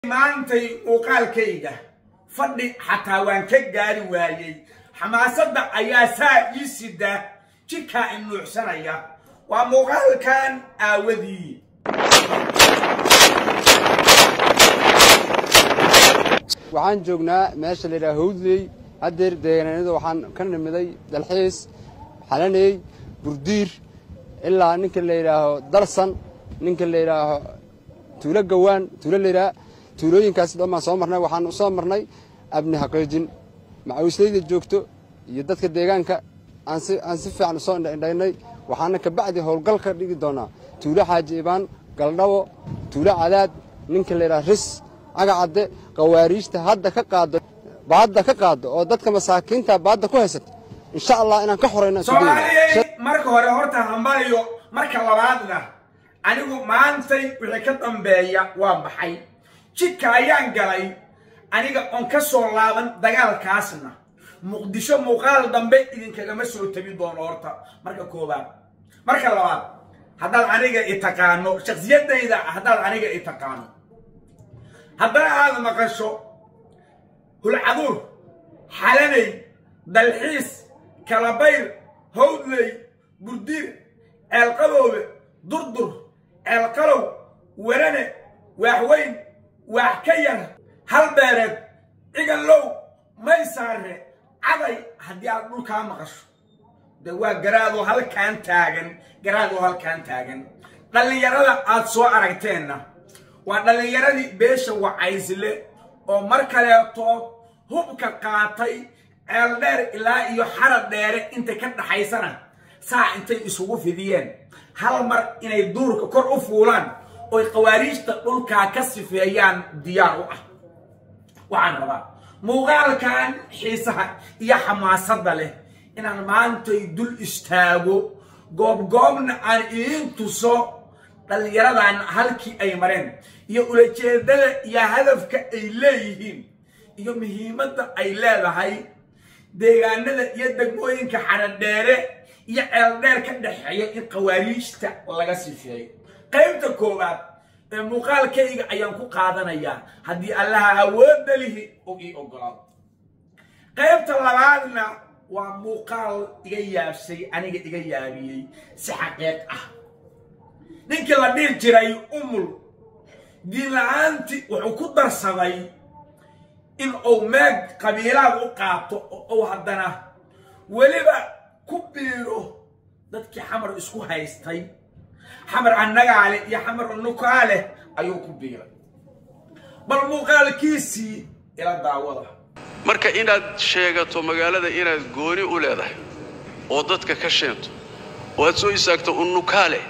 maantay muuqaalkayga fadhi xataa waan ka gaari waayay xamaasadda ayaa saa ii sida jidka inuuxsanaya waa muuqaalkan aawadii waxaan joognaa meesha la yiraahdo Howdley hadeer deegaanada waxaan ka nimiday dalxiis xalanay burdiir ilaa ninka la yiraahdo darsan ninka la yiraahdo tuulo gawaan tuulo la yiraahdo tuulooyinkaas dhammaan soo marnay waxaan u soo marnay abni haqeejin macawislayda joogto iyo dadka deegaanka aan si fiican soo indhaynay waxaana ka bacdi howlgalka dhigi doonaa tuulo xaaji ibaan galdhawo tuulo cadaad ninka la yiraahdo ris agacade qawaariista hadda ka qaado oo dadka masaakiinta baadda ku haysata insha Allah inaan ka xoreyno marka hore horta hambaliyo marka labaadna anigu maantay wixii ka dambeeya waa baxay jidka ayaan galay aniga on ka soo laaban dagaalkaasna muqdisho muuqaal dambe idinkagama soo tabi doono horta marka koobaad marka labaad haddaad aniga i taqaano shakhsiyadayda haddaad aniga i taqaano haddana aad maqasho hulcaduur xalanay dalxiis kalabayr howdley burdiir ceelqaboobe durdur ceelqalow werane waaxweyn waax ka yar halbeereed ciganlow maysaare caday haddii aad dhulkaa maqasho de waa garaadoo halkaan taagan dhallinyarada aad soo aragteenna waa dhallinyaradii beesha wacaysle oo mar kaleeto hubka qaatay ceel dheer ilaa iyo xarad dheere inta ka dhaxaysana saa intay isugu fidiyeen hal mar inay duurka kor u fuulaan oo qawaariijta dhulkaa ka sifeeyaan diyaar u ah waxaan rabaa muuqaalkan xiisaha iyo xamaasadda leh inaan maantay dul istaago goobgoobna aan idiin tuso dhallinyaradan halkii ay mareen iyo ulajeedada iyo hadafka ay leeyihiin iyo muhiimadda ay leedahay deegaanada iyo degmooyinka xaradheere iyo ceeldheer ka dhaxeeya in qawaariijta laga sifeeyo qaybta koowaad ee muuqaalkayga ayaan ku qaadanayaa haddii allaha awoodda lihi oo ii ogolaado qaybta labaadna waa muuqaal iga yaabsay aniga iga yaabiyey si xaqiiq ah ninkii la dhihi jiray umul diin la'aantii wuxuu ku darsaday in uu meeg qabiilaad u qaato oo uu haddana weliba ku biiro dadkii xamar isku haystay xamar annagaale iyo xamar nukaale ayuu ku biiray bal muuqaalkiisii ila daawada marka inaad sheegato magaalada inaad gooni u leedahay oo dadka ka sheento oo aad soo istaagto unukaale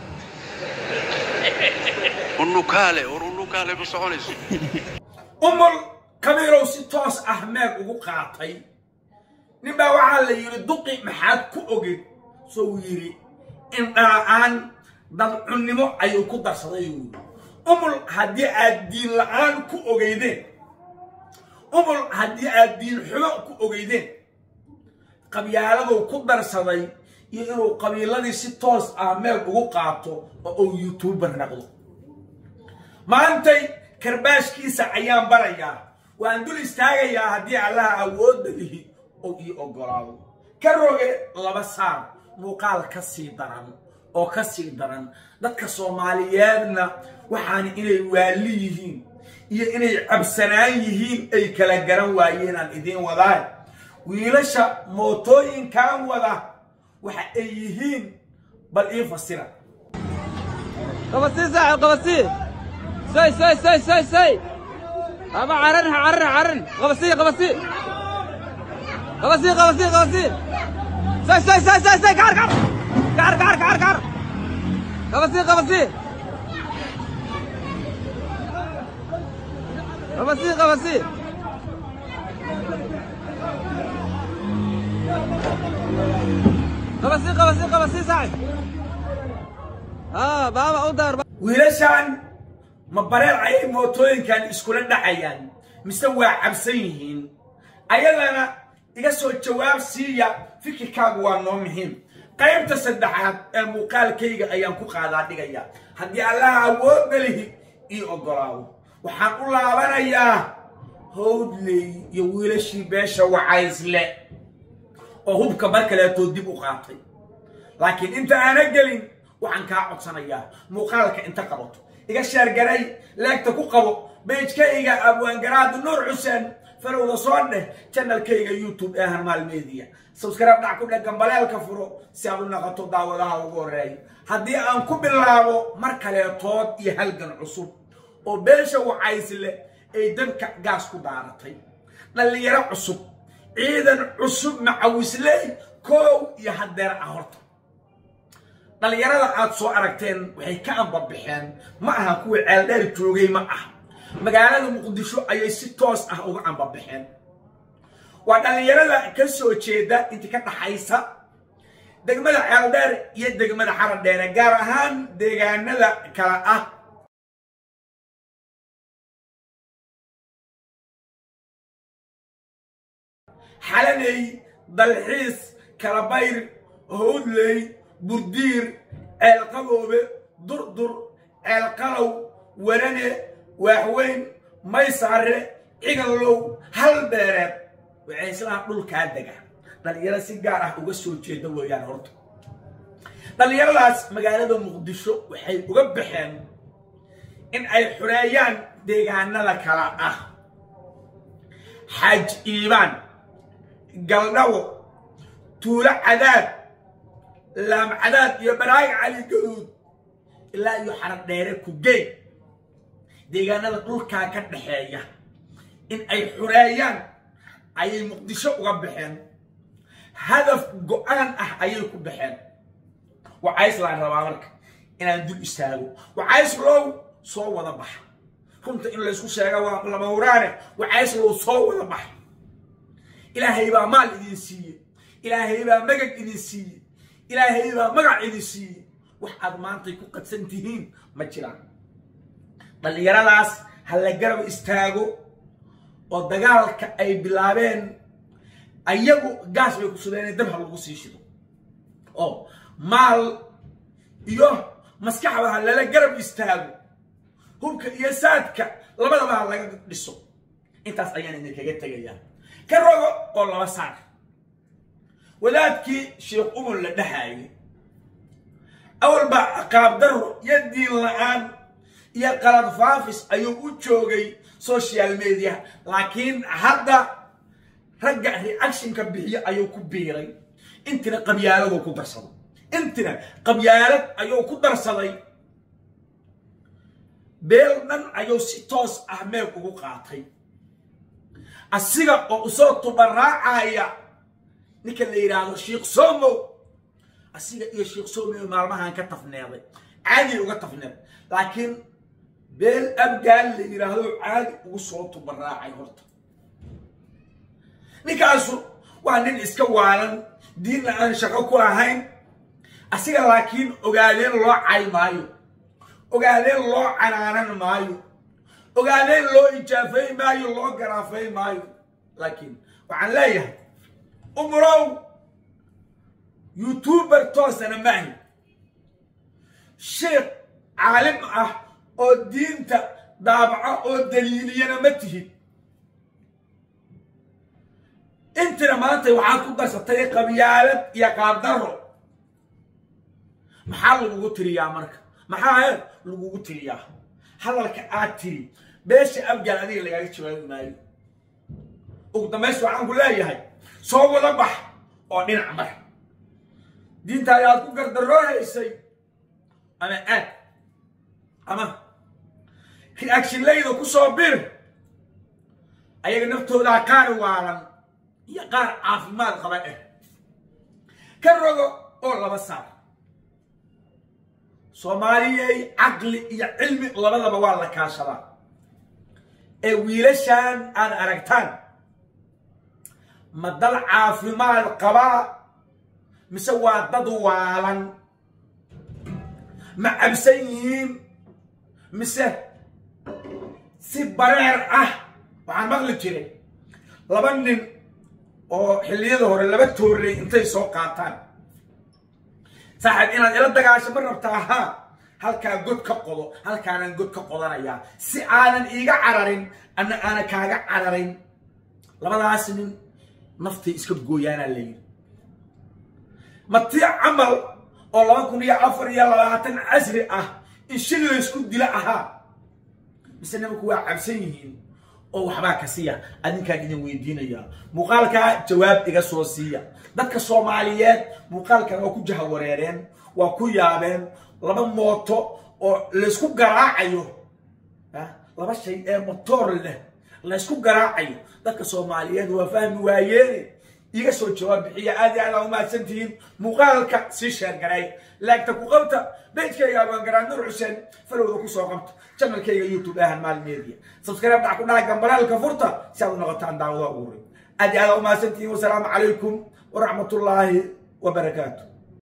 بصعونيسو أمل كبيرو ستوس أحمد وقاطي نبا وعلى يري دقي محاد كو أوجد سو يري إن الآن ضل عنمو أيو كدر صديو أمل هدي الدين الآن كو أوجدين أمل هدي الدين حلو كو أوجدين قبيلة كدر صدي يرو قبيلة ستوس أحمد وقاطو أو يوتيوبر نقدو maantay karbaashkiisa ayaan barayaa waan dul istaagayaa haddii allaha awoodda lihi oo ii ogolaado ka roge laba saar muuqaal ka sii daran dadka Soomaaliyeedna waxaan inay waali yihiin iyo inay cabsanaan yihiin ay kala garan waayeen aan idin wadaan wiilasha mootooyinkan wada waxa ay yihiin bal ii fasira qabasi سي أبا عرن غبسي سي كار غبسي ساعد بابا أودر ويلشان ما برير عي موتوين كان إسكولن دعيان مستوى عبسينهن أيضاً إجاسو الجواب سيا فيك كاغوان نومهم قيم تصدحات المقال كيغا أيام كو قادات ديغايا هدي الله أود له إي أقراو waxaan u laabanayaa howdley iyo wiilashii beesha wacaysle oo hubka mar kaleetoo dib u qaatay laakiin inta aana gelin waxaan kaa codsanayaa muuqaalka inta qabato iga sheergaray leegta ku qabo beejkayga abwaangaraad nuur xuseen farowda soo dheh channelkayga youtube ee Hanmaal Media subscribe dhac ku dhagan balaalka furo si aad u noqoto daawadaha ugu horeeya haddii aan ku bilaabo mar kaleetood iyo halgan cusub oo beesha wacaysle ay danka gaas ku daaratay dhalinyaro cusub ciidan cusub macawisley koow iyo hadeer ahorta dhalinyarada aad soo aragteen waxay ka anbabixeen ma aha kuwa ceeldheer joogay ma aha magaalada muqdisho ayay si toos ah uga anbabixeen waa dhalinyarada ka soo jeeda inta ka dhaxaysa degmada ceeldheer iyo degmada xaradheere gaar ahaan deegaanada kala ah حلني دلحيس كربير هودلي بردير القبوبة دردر القلو ورنة وحوين ميسار عقلو هالبيرات وعيسلا دول كادقة دليرا سيجارة وقسو جيدا ويان هورتو دليرا لاس مقالة مقدشو وحي وقبحين إن أي حريان ديغانا لكلا حاج إيمان قلناو تولا عداد لام عداد يبراي علي قدود إلا يحرق ديرك وجي ديغانا لطولكا كدحية إن أي حريان أي مقدشو وقبحين هدف قوان أي كبحين وعايز لان ربامرك إن أندل إستاغو وعايز لو صوة ضبح كنت إن لسو شاقا لما وراني وعايز لو صوة ضبح إلهي با مال إذن سيء إلهي با مقع إذن سيء إلهي با مقع إذن سيء وحاد مانتي كو قد سنتهين مجلان بل يرالاس هلا قرب استاغو ودقالك أي بلابين أيغو قاس بيكو سوداني دمها لغو سيشدو أو مال إيوه مسكحة هلا قرب استاغو هوك إيسادك لبدا بها لغا دسو انتاس أيان إنك يتغيان كرغو قول وسار ولادكي شيخ أمر لدهاي أول با قاب درو يدي الآن يا قلب فافس أيو وجوغي سوشيال ميديا لكن هذا رجع رياكشن كبيرة أيو كبيرة انتنا قبيالة وكدر صدي انتنا قبيالة أيو كدر صدي بيلمن أيو سيتوس أحمد وقاطي asiga oo soo tubaraacaya ninka la yiraahdo Sheikh Somo asiga iyo Sheikh Somo maalmahan ka tafneeday caadi uga tafneed laakiin beel abgaal la yiraahdo caadi ugu soo tubaraacay horta ninkaasu waa nin iska waalan diin aan shaqo ku lahayn asiga laakiin ogaadeen loo caymaayo ogaadeen loo canaanan maayo ogaadeen loo ijaafay maayo loo garaafay maayo laakiin waxaan leeyahay umrow youtuber toosana maahi sheekh caalim ah oo diinta daabaca oo daliiliyana ma tihid intana maanta waxaad ku darsatay qabyaalad iyo qaabdaro maxaa lagugu tiriyaa marka maxaa lagugu tiriyaa hadalka aad tiri beesha abgaal adiga lagaaga jawaabi maayo ugu dambaysta waxaan ku leeyahay soo wada bax oo dhinac mar diinta ayaad ku gardaroohaysay ama aad ama reaction layda ku soo bir ayaga naftooda qaar waalan iyo qaar caafimaad qaba ka rogo oo laba saar Soomaaliyay aqli iyo cilmi labadaba waa la kaashada ee wiilashan aan aragtaan madal caafimaad qaba mise waa dad waalan ma absan yihiin mise si bareer ah waxaan maqli jiray laba nin oo xilliyada hore laba toorey intay soo qaataan صاحب إنا إلا دقاشة مرة بتاعها halkaa god ka qodo halkaanaan god ka qodanayaa si aanan iiga cararin anna aana kaaga cararin labadaas nin naftay iska gooyaanaa la yidhi matii camal oo 2024 casri ah in shil laysku dila ahaa mise nimanku waa cabsan yihiin oo waxbaa ka siiya adinkaan idin weydiinaya muuqaalka jawaab iga soo siiya dadka Soomaaliyeed muuqaalkan waa ku jahawareereen waa ku yaabeen laba mooto oo la isku garaacayo laba shay ee motor leh la isku garaacayo dadka Soomaaliyeed waa fahmi waayeen iga soo jawaab bixiya aad iyo aad u mahadsantihiin muuqaalka si share garay laagta ku qabta beejkayga baan garaan Nur Xuseen falowda ku soo qabta channelkayga YouTube ahan maal media subscribe dhac ku dhaca gambaraalka furta si aad u noqotaan daawada ugu aad iyo aad u mahadsantihiin wa salaamu calaykum wa rahmatullaahi wa barakaatuh